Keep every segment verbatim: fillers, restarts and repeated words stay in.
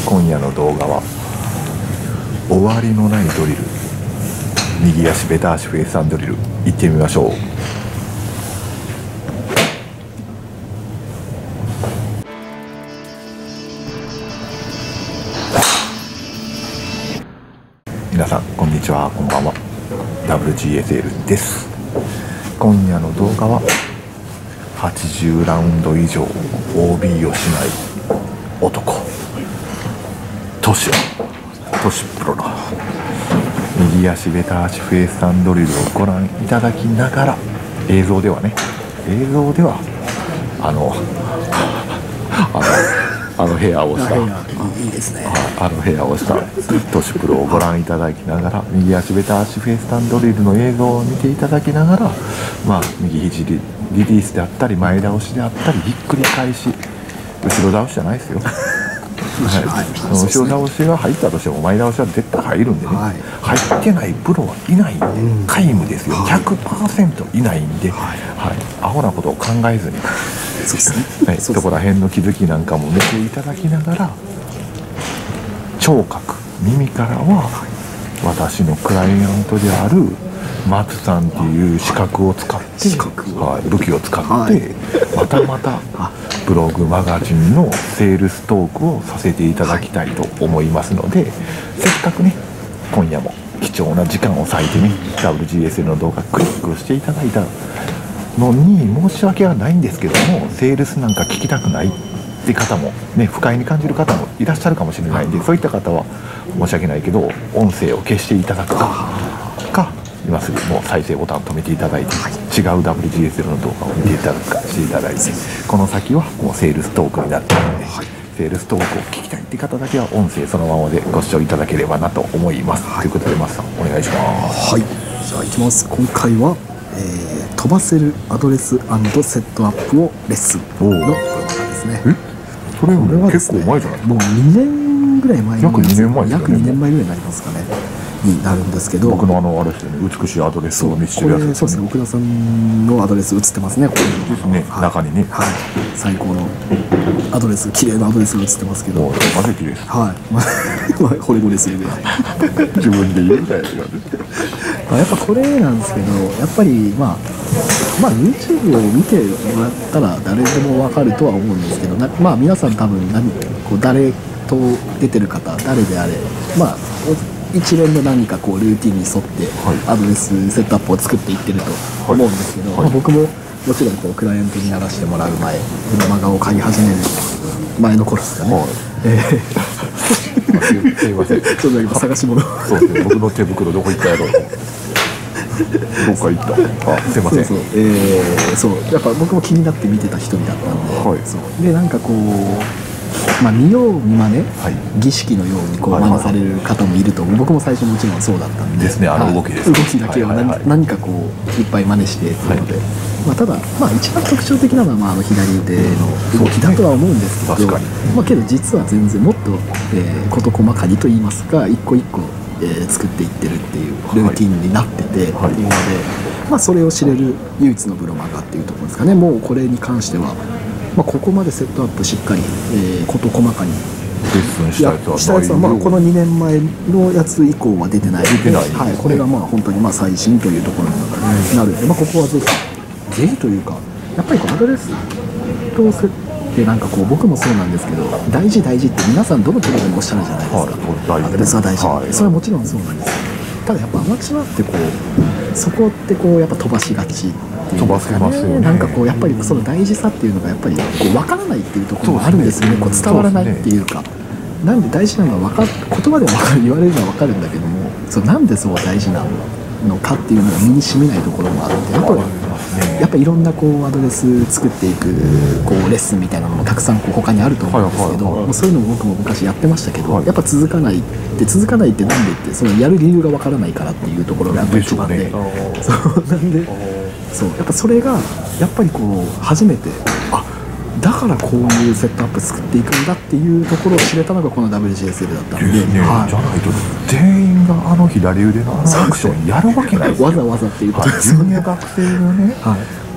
今夜の動画は終わりのないドリル、右足ベタ足フェイスアンドリル行ってみましょう。皆さんこんにちは、こんばんは。 ダブリュージーエスエル です。今夜の動画ははちじゅうラウンド以上 オービー をしない男トシトシプロの右足ベタ足フェイスアンドリルをご覧いただきながら、映像ではね映像ではあのあのあのヘアをしたいいですね。 あのヘアをしたトシプロをご覧いただきながら、右足ベタ足フェイスアンドリルの映像を見ていただきながら、まあ右肘リリリースであったり前倒しであったりひっくり返し、後ろ倒しじゃないですよ。はい、後ろ倒しが入ったとしても前倒しは絶対入るんでね、はい、入ってないプロはいない、皆無ですよ、ひゃくパーセント いないんで、はいはい、アホなことを考えずに、そうですね、はい、そこら辺の気づきなんかも見ていただきながら、聴覚耳からは私のクライアントである松さんっていう資格を使って、はい、武器を使って、はい、またまたブログマガジンのセールストークをさせていただきたいと思いますので、せっかくね今夜も貴重な時間を割いてね ダブリュージーエスエル の動画クリックをしていただいたのに申し訳はないんですけども、セールスなんか聞きたくないって方もね、不快に感じる方もいらっしゃるかもしれないんで、そういった方は申し訳ないけど音声を消していただくかか、今すぐもう再生ボタンを止めていただいて、はい、違う ダブリュージーエスエル の動画を見ていただくかしていただいて、この先はもうセールストークになっているので、はい、セールストークを聞きたいって方だけは音声そのままでご視聴いただければなと思います、はい、ということでマスさんお願いします。 はい、じゃあいきます。今回は、えー、飛ばせるアドレス&セットアップをレッスンの動画ですね。 えそれは結構前じゃない？ もうにねんぐらい前に、 約にねんまえですよね。 約にねんまえぐらいになりますかね、になるんですけど、 僕のあのあれですよね、美しいアドレスを見せてるやつですね。 そうですね、奥田さんのアドレス映ってますね、これですね、はい、中にね、 はい、最高のアドレス、綺麗なアドレスが映ってますけど、 マジ綺麗です。 はい、まあ惚れ惚れするぐらい自分で言うなよ。 やっぱこれなんですけど、やっぱりまあまあ YouTube を見てもらったら誰でも分かるとは思うんですけど、なまあ皆さん多分何こう誰と出てる方誰であれ、まあ一連の何かこうルーティンに沿ってアドレスセットアップを作っていってると思うんですけど、はいはい、まあ、僕ももちろんこうクライアントにやらせてもらう前、ブロマガを買い始める前の頃ですかね、はい、えー、 すいません、 ちょっと今探し物そうですね、僕の手袋どこ行ったやろうとどっか行った。あ、すいません。 そうそう、えー、そうやっぱ僕も気になって見てた一人だったんで、はい、そうでなんかこう、まあ、見よう見まね、はい、儀式のようにこう真似される方もいると思う。僕も最初もちろんそうだったんでですね、あの動きです、 はい、動きだけを 何,、はいはいはい、何かこういっぱい真似してっていうので、はい、まあ、ただ、まあ、一番特徴的なのは、まあ、あの左腕の動きだとは思うんですけど、まあ、けど実は全然もっと、えー、事細かにと言いますか、一個一個えー、作っていってるっていうルーティンになってて、はい、っていうので、まあ、それを知れる唯一のブロマガっていうところですかね。もうこれに関しては、まあ、ここまでセットアップしっかり、えー、事細かにレッスンしたやつはしたやつは、まあ、このにねんまえのやつ以降は出てないので、はい、これがまあ本当にまあ最新というところになるので、まあ、ここはぜひぜひというか、やっぱりこうアドレスとセットでなんかこう僕もそうなんですけど、大事大事って皆さんどのプロでもおっしゃるじゃないですか、はい、アドレスは大事、はい、それはもちろんそうなんですよ。ただやっぱアマチュアってこうそこってこうやっぱ飛ばしがちっていうかね、なんかこうやっぱりその大事さっていうのがやっぱりこう分からないっていうところもあるんですよね。こう伝わらないっていうか、なんで大事なのは分か言葉でも分かる、言われるのは分かるんだけども、そうなんでそう大事なのかっていうのが身に染みないところもあって、あとはやっぱいろんなこうアドレス作っていくこうレッスンみたいなのもたくさんこう他にあると思うんですけど、もうそういうのも僕も昔やってましたけど、やっぱ続かないって続かないってなんでって、そのやる理由がわからないからっていうところがやっぱり一番で、そうなんで、そうやっぱそれがやっぱりこう初めて、あ、だからこういうセットアップ作っていくんだっていうところを知れたのがこの ダブリュージーエスエル だったんで、ね、はい、 じゃないと全員があの左腕のアクションやるわけないですよ。 わざわざっていうことですよね。 学生のね、 はい、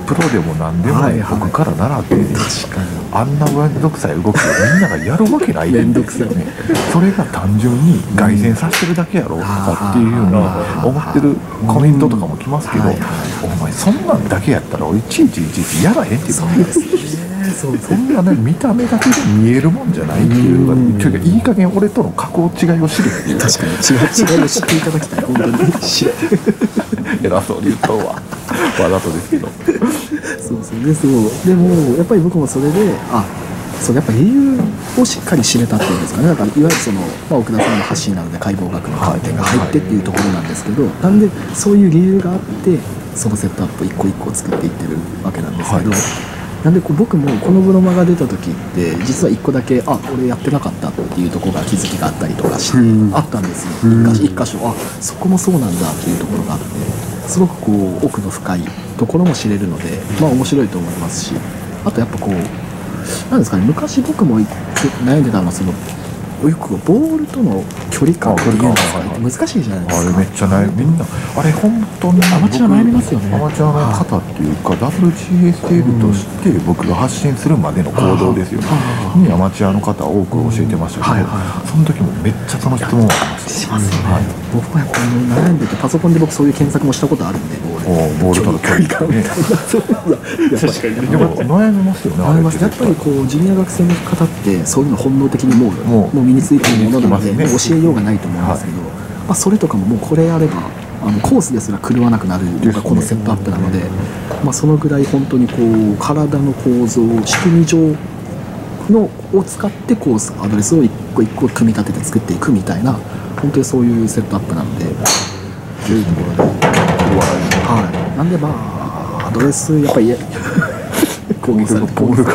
プロでも何でもね、僕から習ってね、 確かにあんな面倒くさい動きをみんながやるわけないんですよね。それが単純に凱旋させてるだけやろとかっていうふうに思ってるコメントとかも来ますけど、お前そんなんだけやったら俺いちいちいちいちやらへんっていうそうですね。そうそんなね見た目だけで見えるもんじゃないっていうか、というかいい加減俺との加工違いを知るっていう。 確かに違う違いを知っていただきたい。本当に知る。 偉そうに言ったわ。わざとですけど。 そうそうでそうでもやっぱり僕もそれであそうやっぱ理由をしっかり知れたっていうんですかね。だからいわゆるその、まあ、奥田さんの発信なので解剖学の観点が入ってっていうところなんですけど、なんでそういう理由があってそのセットアップ一個一個作っていってるわけなんですけど、はい、なんでこう僕もこのブロマが出た時って実はいっこだけあ俺やってなかったっていうところが気づきがあったりとかしてあったんですよ。一箇所あそこもそうなんだっていうところがあってすごくこう奥の深いところも知れるので、まあ面白いと思いますし、あとやっぱこうなんですかね、昔僕も悩んでたのはそのよくボールとの距離感っていうんですか、難しいじゃないですか。 あれめっちゃ悩みみんなあれ本当にアマチュア悩みますよね。 アマチュアの方っていうか ダブリュージーエスエル として僕が発信するまでの行動ですよねにアマチュアの方多く教えてましたけど、その時もめっちゃその質問がありました。 しますよね、はい、僕もやっぱ悩んでてパソコンで僕そういう検索もしたことあるんでボールとの距離感みたいな確かにでも悩みますよね。 悩みます。やっぱりこうジュニア学生の方ってそういうの本能的にもうもう身についているものなので、ね、教えようがないと思うんですけど、はい、まあ、それとかももうこれあればあのコースですら狂わなくなるのがこのセットアップなので、まあ、そのぐらい本当にこう体の構造仕組み上のを使ってコースアドレスを一個一個組み立てて作っていくみたいな本当にそういうセットアップなのでというところで、はい、なんでまあアドレスやっぱり攻撃されてボールが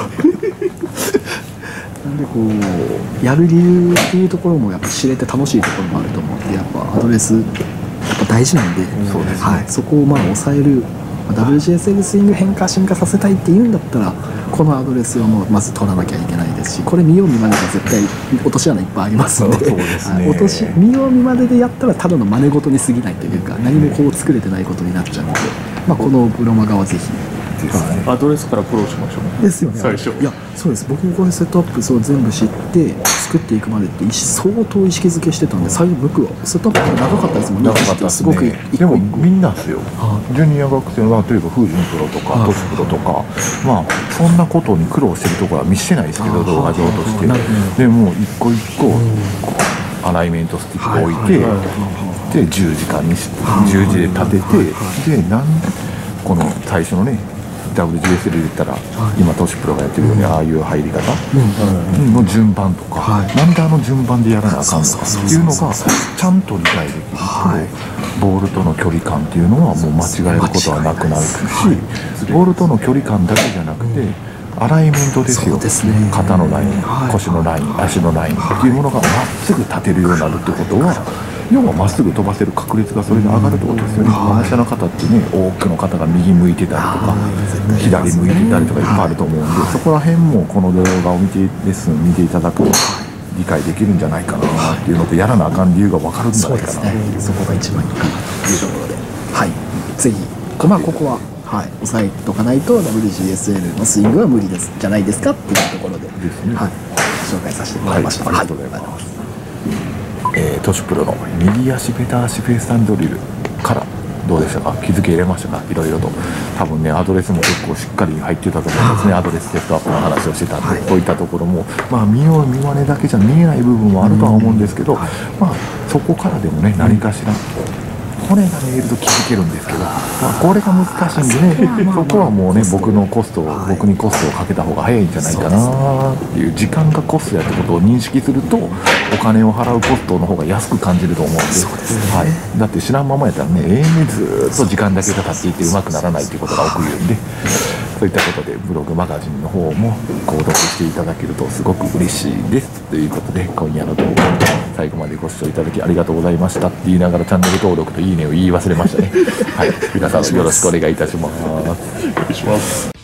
なんでこうやる理由っていうところもやっぱ知れて楽しいところもあると思うんで、やっぱアドレスやっぱ大事なんで、 そうですね、 はい、そこをまあ抑える ダブリュージーエスエル スイング変化進化させたいっていうんだったらこのアドレスはもうまず取らなきゃいけないですし、これ見よう見まねで絶対落とし穴いっぱいありますので、 そうですね、 落とし見よう見まねでやったらただの真似事に過ぎないというか何もこう作れてないことになっちゃうので、まあ、このブロマガはぜひですね、 アドレスからフォローしましょうですよね。 最初いやそうです。僕もこれセットアップそう全部知って作っていくまでって相当意識づけしてたんで、最初僕はセットアップが長かったですもんね。 長かったですね。 すごくでもみんなですよ、ジュニア学生は例えば風神プロとかトシプロとか、まあそんなことに苦労してるところは見せてないですけど動画上として、でも一個一個アライメントスティックを置いて、で十字架にして十字で立てて、でなんこの最初のねダブリュージーエスエル で言ったら、はい、今トシプロがやってるように、うん、ああいう入り方の順番とか、はい、なんであの順番でやらなあかんのかっていうのがちゃんと理解できると、はい、ボールとの距離感っていうのはもう間違えることはなくなるし、ボールとの距離感だけじゃなくて、うん、アライメントですよ。ですね、肩のライン、はい、腰のライン、足のラインっていうものがまっすぐ立てるようになるってことは、要はまっすぐ飛ばせる確率がそれで上がるってことですよね。アマチュアの方ってね、多くの方が右向いてたりとか左向いてたりとかいっぱいあると思うんで、そこら辺もこの動画を見てレッスン見ていただくと理解できるんじゃないかなっていうのと、やらなあかん理由が分かるんじゃないかな。そうですね、そこが一番いいかなというところで、はい、ぜひまあここははい、押さえとかないと ダブリュージーエスエル のスイングは無理ですじゃないですかっていうところで、ですね、はい、紹介させてもらいました。はい、ありがとうございます。えー、トシプロの右足ベタ足フェイスタンドリルからどうでしたか？気づき入れましたか？いろいろと多分ねアドレスも結構しっかり入ってたと思いますね。アドレスセットアップの話をしてたんで、はい、そういったところもまあ見よう見まねだけじゃ見えない部分もあるとは思うんですけど、はい、まあそこからでもね何かしら骨が見えると気づけるんですけど、まあ、これが難しいんでね、そこはもうね僕のコストを、はい、僕にコストをかけた方が早いんじゃないかなっていう、時間がコストやってことを認識するとお金を払うコストの方が安く感じると思うんで、そうですね、はい、だって知らんままやったらね永遠にずっと時間だけが経っていってうまくならないっていうことが起きるんで、そういったことでブログマガジンの方も購読していただけるとすごく嬉しいですということで、今夜の動画最後までご視聴いただきありがとうございましたって言いながらチャンネル登録といいねを言い忘れましたね。はい、皆さんよろしくお願いいたします。お願いします。